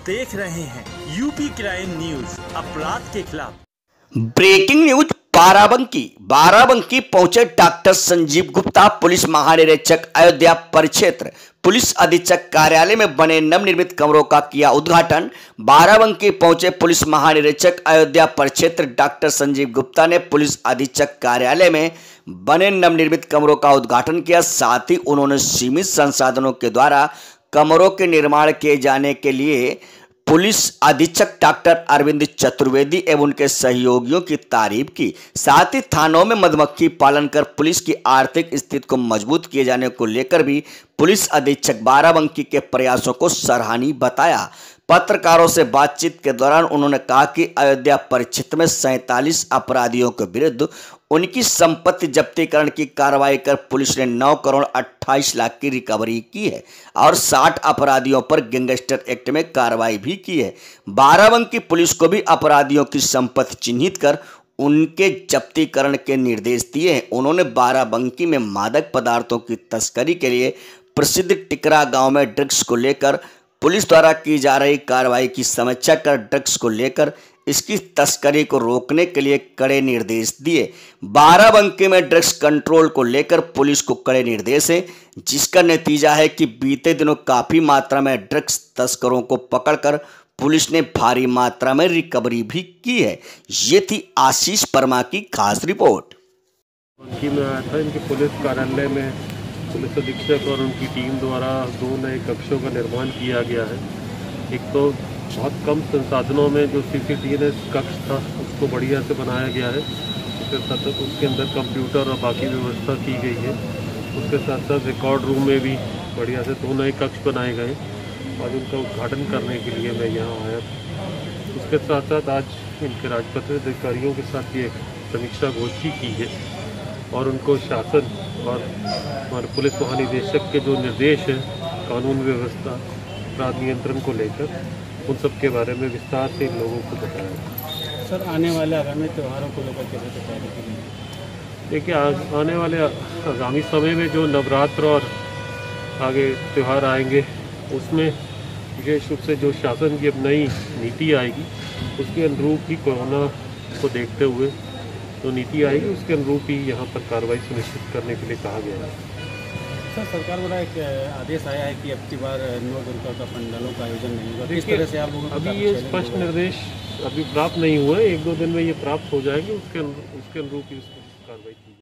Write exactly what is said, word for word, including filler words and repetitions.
आप देख रहे हैं यूपी क्राइम न्यूज, अपराध के खिलाफ। Breaking news. बाराबंकी बाराबंकी पहुंचे डॉक्टर संजीव गुप्ता। पुलिस महानिरीक्षक अयोध्या परिक्षेत्र पुलिस अधीक्षक कार्यालय में बने नवनिर्मित कमरों का किया उद्घाटन। बाराबंकी पहुंचे पुलिस महानिरीक्षक अयोध्या परिक्षेत्र डॉक्टर संजीव गुप्ता ने पुलिस अधीक्षक कार्यालय में बने नवनिर्मित कमरों का उद्घाटन किया। साथ ही उन्होंने सीमित संसाधनों के द्वारा कमरों के निर्माण किए जाने के लिए पुलिस अधीक्षक डॉक्टर अरविंद चतुर्वेदी एवं उनके सहयोगियों की तारीफ की। साथ ही थानों में मधुमक्खी पालन कर पुलिस की आर्थिक स्थिति को मजबूत किए जाने को लेकर भी पुलिस अधीक्षक बाराबंकी के प्रयासों को सराहनीय बताया। पत्रकारों से बातचीत के दौरान उन्होंने कहा कि अयोध्या परिक्षेत्र में सैंतालीस अपराधियों के विरुद्ध उनकी संपत्ति जब्तीकरण की कार्रवाई कर पुलिस ने नौ करोड़ अट्ठाईस लाख की रिकवरी की है और साठ अपराधियों पर गैंगस्टर एक्ट में कार्रवाई भी की है। बाराबंकी पुलिस को भी अपराधियों की संपत्ति चिन्हित कर उनके जब्तीकरण के निर्देश दिए हैं। उन्होंने बाराबंकी में मादक पदार्थों की तस्करी के लिए प्रसिद्ध टिकरा गांव में ड्रग्स को लेकर पुलिस द्वारा की जा रही कार्रवाई की समीक्षा कर ड्रग्स को लेकर इसकी तस्करी को रोकने के लिए कड़े निर्देश दिए। बाराबंकी में ड्रग्स कंट्रोल को लेकर पुलिस को कड़े निर्देश है, जिसका नतीजा है कि बीते दिनों काफी मात्रा में ड्रग्स तस्करों को पकड़कर पुलिस ने भारी मात्रा में रिकवरी भी की है। ये थी आशीष वर्मा की खास रिपोर्ट। उनकी में आया था इनके पुलिस कार्यालय में पुलिस अधीक्षक और उनकी टीम द्वारा दो नए कक्षों का निर्माण किया गया है। एक तो बहुत कम संसाधनों में जो सी सी टी एन कक्ष था उसको बढ़िया से बनाया गया है। उसके साथ साथ उसके अंदर कंप्यूटर और बाकी व्यवस्था की गई है। उसके साथ साथ रिकॉर्ड रूम में भी बढ़िया से दो नए कक्ष बनाए गए और उनका उद्घाटन करने के लिए मैं यहाँ आया था। उसके साथ साथ आज इनके राजपत्रित अधिकारियों के साथ ये समीक्षा गोष्ठी की है और उनको शासन और हमारे पुलिस महानिदेशक के जो निर्देश हैं कानून व्यवस्था अपराध नियंत्रण को लेकर उन सब के बारे में विस्तार से इन लोगों को बताया। सर, आने वाले आगामी त्योहारों को लेकर कैसे तैयारी करेंगे? देखिए, आने वाले आगामी समय में जो नवरात्र और आगे त्यौहार आएंगे उसमें विशेष रूप से जो शासन की अब नई नीति आएगी उसके अनुरूप ही कोरोना को देखते हुए जो नीति आएगी उसके अनुरूप ही यहाँ पर कार्रवाई सुनिश्चित करने के लिए कहा गया है। सर, सरकार द्वारा एक आदेश आया है कि अब की बार नौ दुर्गा का पंडालों का आयोजन नहीं होगा। किस तरह से आप लोगों को अभी ये स्पष्ट निर्देश अभी प्राप्त नहीं हुए, एक दो दिन में ये प्राप्त हो जाएंगे, उसके उसके अनुरूप ही कार्रवाई की